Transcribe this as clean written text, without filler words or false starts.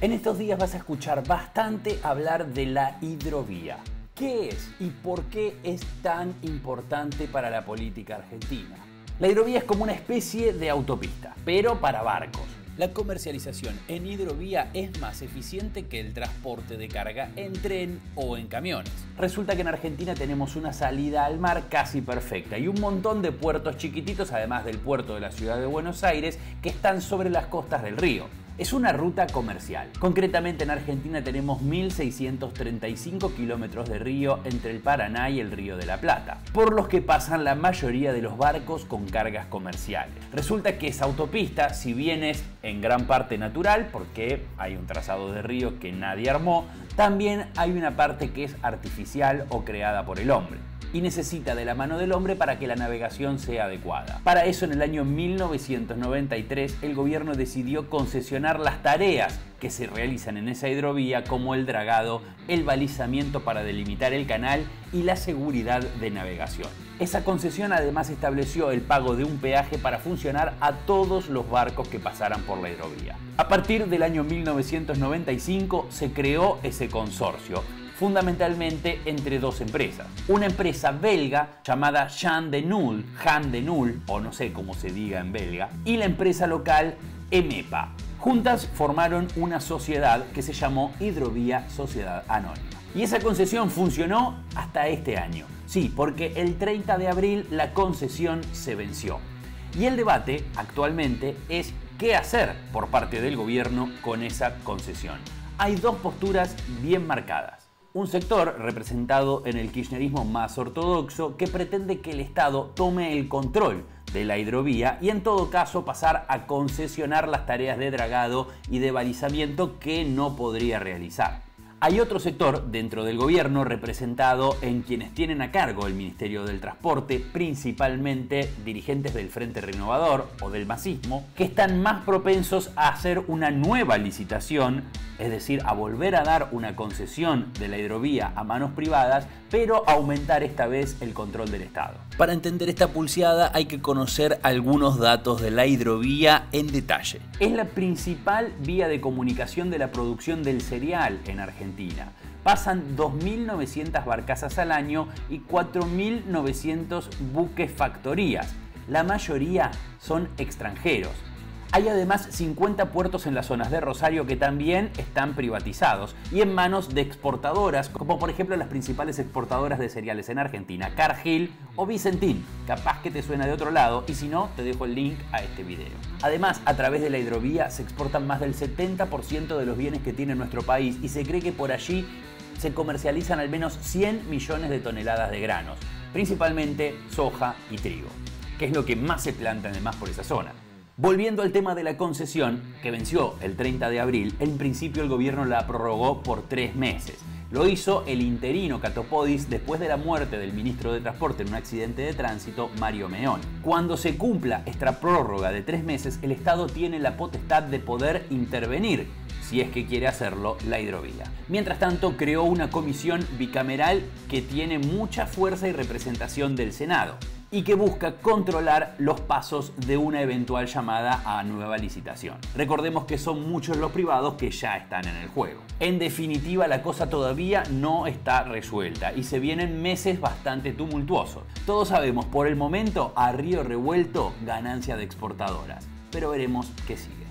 En estos días vas a escuchar bastante hablar de la hidrovía. ¿Qué es y por qué es tan importante para la política argentina? La hidrovía es como una especie de autopista, pero para barcos. La comercialización en hidrovía es más eficiente que el transporte de carga en tren o en camiones. Resulta que en Argentina tenemos una salida al mar casi perfecta y un montón de puertos chiquititos, además del puerto de la ciudad de Buenos Aires, que están sobre las costas del río. Es una ruta comercial. Concretamente en Argentina tenemos 1.635 kilómetros de río entre el Paraná y el Río de la Plata, por los que pasan la mayoría de los barcos con cargas comerciales. Resulta que esa autopista, si bien es en gran parte natural, porque hay un trazado de río que nadie armó, también hay una parte que es artificial o creada por el hombre y necesita de la mano del hombre para que la navegación sea adecuada. Para eso, en el año 1993, el gobierno decidió concesionar las tareas que se realizan en esa hidrovía, como el dragado, el balizamiento para delimitar el canal y la seguridad de navegación. Esa concesión además estableció el pago de un peaje para funcionar a todos los barcos que pasaran por la hidrovía. A partir del año 1995 se creó ese consorcio, fundamentalmente entre dos empresas. Una empresa belga llamada Jan de Nul, o no sé cómo se diga en belga, y la empresa local EMEPA. Juntas formaron una sociedad que se llamó Hidrovía Sociedad Anónima. Y esa concesión funcionó hasta este año. Sí, porque el 30 de abril la concesión se venció. Y el debate actualmente es qué hacer por parte del gobierno con esa concesión. Hay dos posturas bien marcadas. Un sector representado en el kirchnerismo más ortodoxo que pretende que el Estado tome el control de la hidrovía y en todo caso pasar a concesionar las tareas de dragado y de balizamiento que no podría realizar. Hay otro sector dentro del gobierno representado en quienes tienen a cargo el Ministerio del Transporte, principalmente dirigentes del Frente Renovador o del masismo, que están más propensos a hacer una nueva licitación, es decir, a volver a dar una concesión de la hidrovía a manos privadas, pero aumentar esta vez el control del Estado. Para entender esta pulseada hay que conocer algunos datos de la hidrovía en detalle. Es la principal vía de comunicación de la producción del cereal en Argentina. Pasan 2.900 barcazas al año y 4.900 buques factorías. La mayoría son extranjeros. Hay además 50 puertos en las zonas de Rosario que también están privatizados y en manos de exportadoras, como por ejemplo las principales exportadoras de cereales en Argentina, Cargill o Vicentín. Capaz que te suena de otro lado y si no, te dejo el link a este video. Además, a través de la hidrovía se exportan más del 70% de los bienes que tiene nuestro país y se cree que por allí se comercializan al menos 100 millones de toneladas de granos, principalmente soja y trigo, que es lo que más se planta además por esa zona. Volviendo al tema de la concesión, que venció el 30 de abril, en principio el gobierno la prorrogó por 3 meses. Lo hizo el interino Catopodis después de la muerte del ministro de Transporte en un accidente de tránsito, Mario Meón. Cuando se cumpla esta prórroga de 3 meses, el Estado tiene la potestad de poder intervenir, si es que quiere hacerlo, la hidrovía. Mientras tanto, creó una comisión bicameral que tiene mucha fuerza y representación del Senado y que busca controlar los pasos de una eventual llamada a nueva licitación. Recordemos que son muchos los privados que ya están en el juego. En definitiva, la cosa todavía no está resuelta y se vienen meses bastante tumultuosos. Todos sabemos, por el momento, a río revuelto, ganancia de exportadoras. Pero veremos qué sigue.